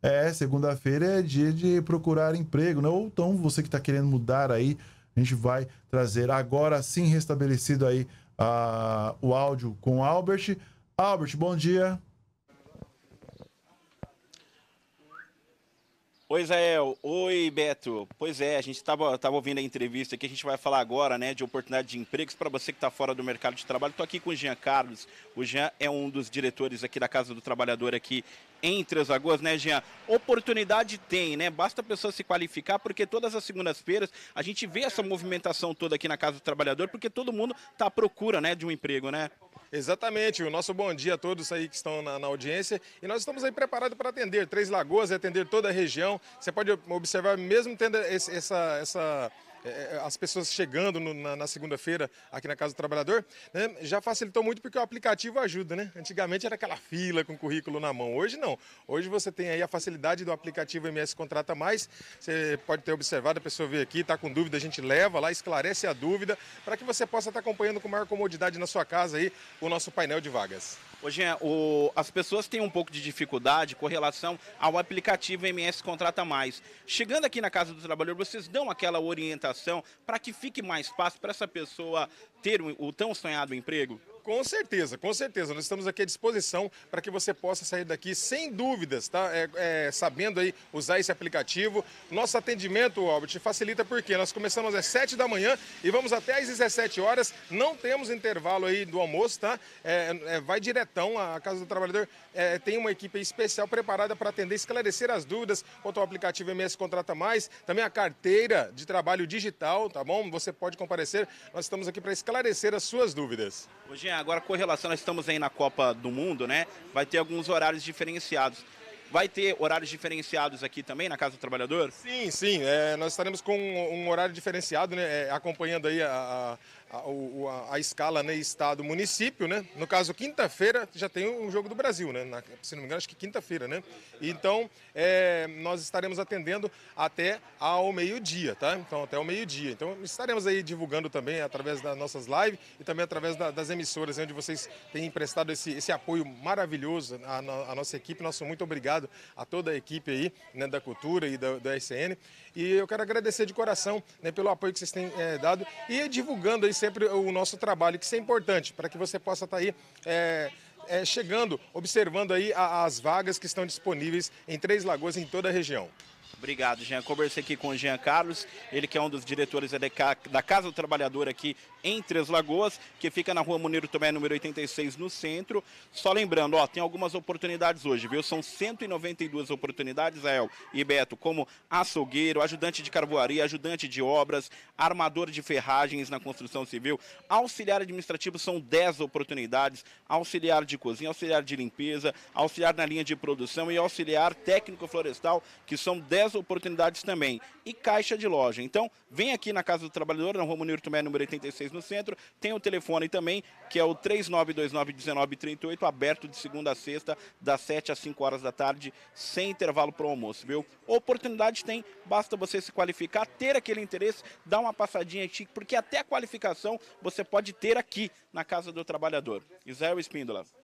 Segunda-feira é dia de procurar emprego, né? Ou então você que está querendo mudar aí, a gente vai trazer agora sim restabelecido aí o áudio com o Albert. Albert, bom dia. Oi, Israel. Oi, Beto. Pois é, a gente tava ouvindo a entrevista aqui, a gente vai falar agora, né, de oportunidade de empregos para você que está fora do mercado de trabalho. Estou aqui com o Jean Carlos. O Jean é um dos diretores aqui da Casa do Trabalhador aqui em Três Lagoas, né, Jean? Oportunidade tem, né? Basta a pessoa se qualificar, porque todas as segundas-feiras a gente vê essa movimentação toda aqui na Casa do Trabalhador, porque todo mundo está à procura, né, de um emprego, né? Exatamente, o nosso bom dia a todos aí que estão na audiência, e nós estamos aí preparados para atender Três Lagoas e atender toda a região. Você pode observar, mesmo tendo as pessoas chegando na segunda-feira aqui na Casa do Trabalhador, né, já facilitou muito porque o aplicativo ajuda, né? Antigamente era aquela fila com currículo na mão, hoje não. Hoje você tem aí a facilidade do aplicativo MS Contrata Mais. Você pode ter observado, a pessoa veio aqui, está com dúvida, a gente leva lá, esclarece a dúvida, para que você possa estar acompanhando com maior comodidade na sua casa aí o nosso painel de vagas. Hoje, as pessoas têm um pouco de dificuldade com relação ao aplicativo MS Contrata Mais. Chegando aqui na Casa do Trabalhador, vocês dão aquela orientação para que fique mais fácil para essa pessoa ter o tão sonhado emprego? Com certeza, com certeza. Nós estamos aqui à disposição para que você possa sair daqui sem dúvidas, tá? Sabendo aí usar esse aplicativo. Nosso atendimento, Albert, facilita porque nós começamos às 7 da manhã e vamos até às 17 horas. Não temos intervalo aí do almoço, tá? Vai diretão. A Casa do Trabalhador tem uma equipe especial preparada para atender, esclarecer as dúvidas quanto ao aplicativo MS Contrata Mais. Também a carteira de trabalho digital, tá bom? Você pode comparecer. Nós estamos aqui para esclarecer as suas dúvidas. Hoje, agora com relação, nós estamos aí na Copa do Mundo, né? Vai ter alguns horários diferenciados. Vai ter horários diferenciados aqui também na Casa do Trabalhador? Sim, sim. Nós estaremos com um horário diferenciado, né? Acompanhando aí a escala, né, estado, município, né? No caso, quinta-feira já tem um jogo do Brasil, né? Se não me engano, acho que quinta-feira, né? Então, nós estaremos atendendo até ao meio-dia, tá? Então, até ao meio-dia. Então, estaremos aí divulgando também através das nossas lives e também através das emissoras, onde vocês têm prestado esse apoio maravilhoso à nossa equipe. Nosso muito obrigado a toda a equipe aí, né, da Cultura e da SN. E eu quero agradecer de coração, né, pelo apoio que vocês têm dado e divulgando aí sempre o nosso trabalho, que isso é importante, para que você possa estar aí chegando, observando aí as vagas que estão disponíveis em Três Lagoas, em toda a região. Obrigado, Jean. Conversei aqui com o Jean Carlos, ele que é um dos diretores da Casa do Trabalhador aqui em Três Lagoas, que fica na Rua Muniro Tomé, número 86, no centro. Só lembrando, tem algumas oportunidades hoje, viu? São 192 oportunidades, Israel e Beto, como açougueiro, ajudante de carvoaria, ajudante de obras, armador de ferragens na construção civil, auxiliar administrativo, são 10 oportunidades, auxiliar de cozinha, auxiliar de limpeza, auxiliar na linha de produção e auxiliar técnico florestal, que são 10 oportunidades também, e caixa de loja. Então, vem aqui na Casa do Trabalhador, na Rua Muniro Tomé, número 86, no centro. Tem o telefone também, que é o 3929-1938, aberto de segunda a sexta, das 7 às 5 horas da tarde, sem intervalo para o almoço, viu? Oportunidade tem, basta você se qualificar, ter aquele interesse, dar uma passadinha aqui, porque até a qualificação você pode ter aqui na Casa do Trabalhador. Israel Espíndola.